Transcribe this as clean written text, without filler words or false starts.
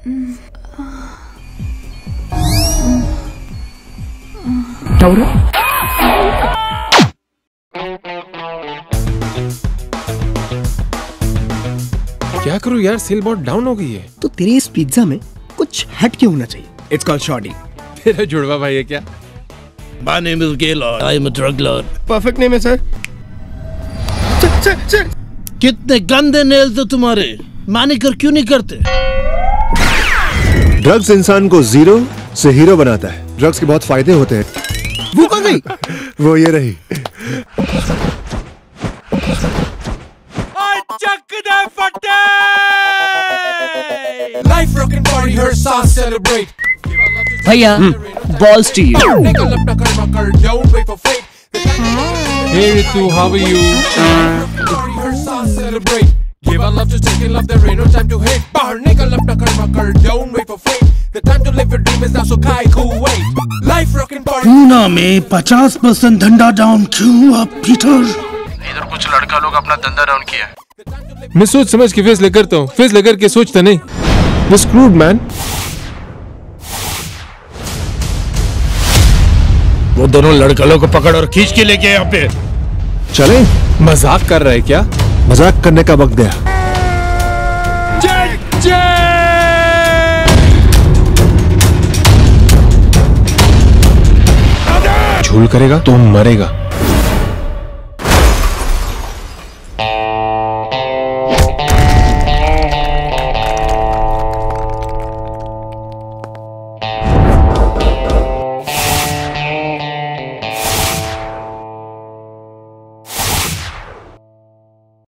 क्या करूं यार, सेल बहुत डाउन हो गई है। तो तेरे इस पिज्जा में कुछ हट के होना चाहिए। It's called shorty. तेरा जुड़वा भाई है क्या? My name is Gaylord. I am a drug lord. Perfect name है सर। सर कितने गंदे नेल्स हो तुम्हारे, मैनिक्योर क्यों नहीं करते? ड्रग्स इंसान को जीरो से हीरो बनाता है। ड्रग्स के बहुत फायदे होते हैं। वो कौन गई? वो ये रही। भैया balls to you. Hey Ritu, how are you? Give our love to take it, love there ain't no time to hate. Bahar nikal apna karma kar, don't wait for fate. The time to live your dream is now, so kai cool wait. Life rockin' party. Poona में 50% धंधा down क्यों हुआ Peter? इधर कुछ लड़का लोग अपना धंधा डाउन किया। मैं सोच समझ के फैसले करता हूँ, फैसले करके सोचता नहीं। You're screwed, man. वो दोनों लड़कों को पकड़ और खींच के लेके यहाँ पे। चले? मजाक कर रहा है क्या? मजाक करने का वक्त गया। झोल करेगा तो मरेगा।